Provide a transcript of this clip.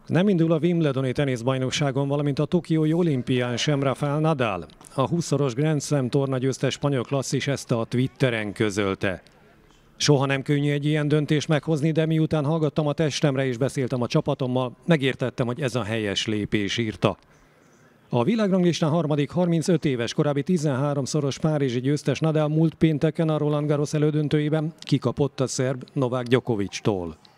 Nem indul a Wimbledoni teniszbajnokságon, valamint a tokiói olimpián sem Rafael Nadal. A 20-szoros Grand Slam tornagyőztes spanyol klasszis ezt a Twitteren közölte. Soha nem könnyű egy ilyen döntést meghozni, de miután hallgattam a testemre és beszéltem a csapatommal, megértettem, hogy ez a helyes lépés, írta. A világranglistán harmadik 35 éves, korábbi 13-szoros párizsi győztes Nadal múlt pénteken a Roland Garros elődöntőjében kikapott a szerb Novák Djokovictól.